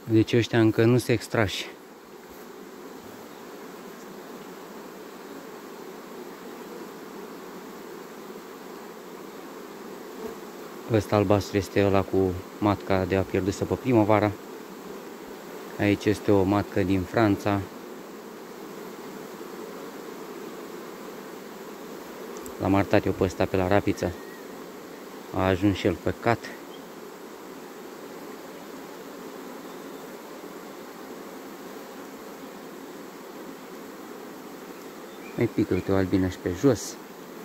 Deci ăștia încă nu se extrași. Ăsta albastru este ăla cu matca de a pierdusă pe primăvară. Aici este o matcă din Franța. L-am arătat eu pe ăsta pe la rapiță. A ajuns și el păcat. Mai pică uite o albină și pe jos.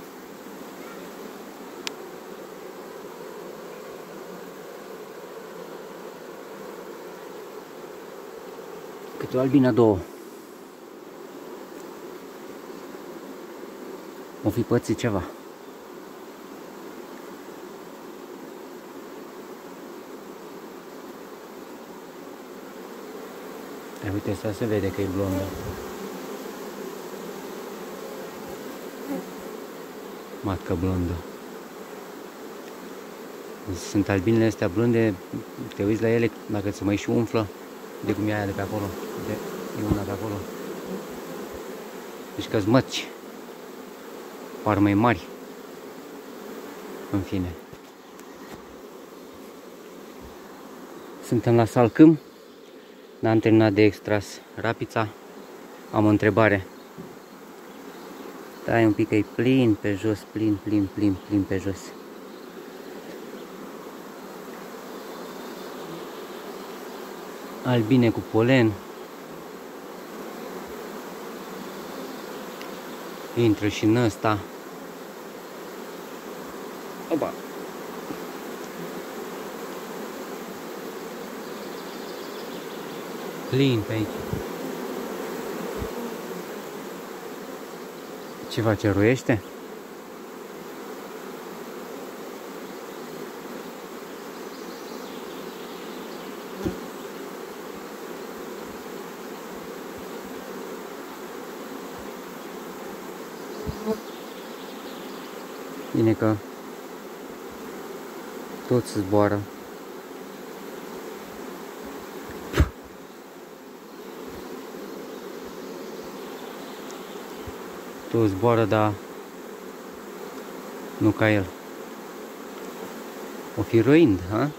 Câte o albină, două. O fi pățit ceva. Dar uite, asta se vede că e blondă. Matcă blondă. Sunt albinele astea blonde, te uiți la ele, dacă se mai și umflă, de cum e aia de pe acolo. E una pe acolo. Deci că-s măci. Par mai mari. În fine. Suntem la Salcâm. N-am terminat de extras rapița. Am o întrebare. Stai un pic că e plin pe jos, plin pe jos. Albine cu polen. Intră și în ăsta. Opa! Plin pe aici. Ceva ce roiește? Bine că toți zboară. Toți zboară, dar nu ca el. O fi roind, ha?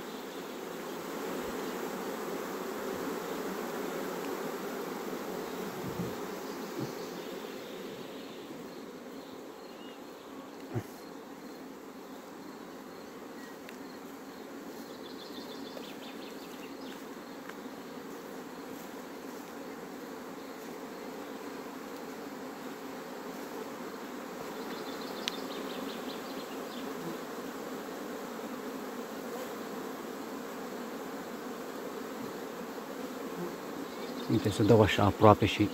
Uite, să dau așa aproape și...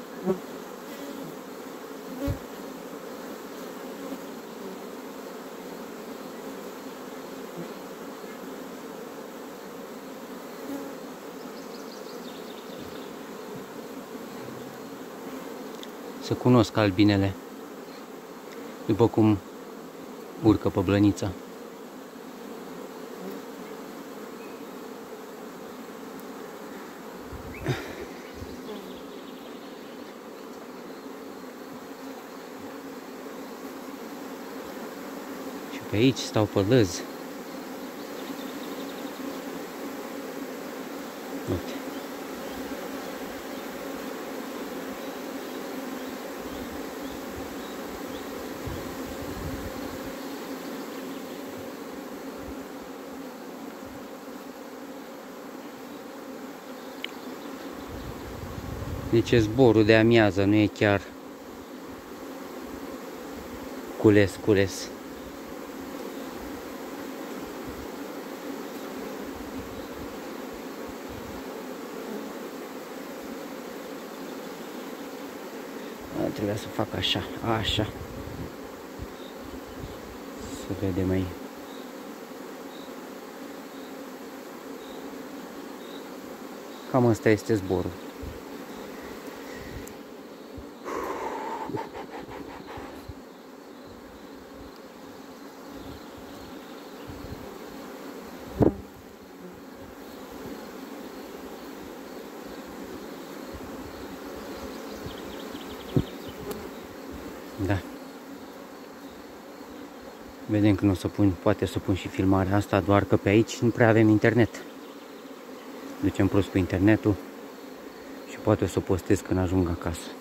Să cunosc albinele, după cum urcă pe blănița. Pe aici stau pe lăzi. Uite. Deci zborul de amiază, nu e chiar cules. Trebuia să fac așa. Să vedem mai. Cam asta este zborul. Da. Vedem că nu o să pun, poate să pun și filmarea asta, doar că pe aici nu prea avem internet. Ducem prost cu internetul și poate o să o postez când ajung acasă.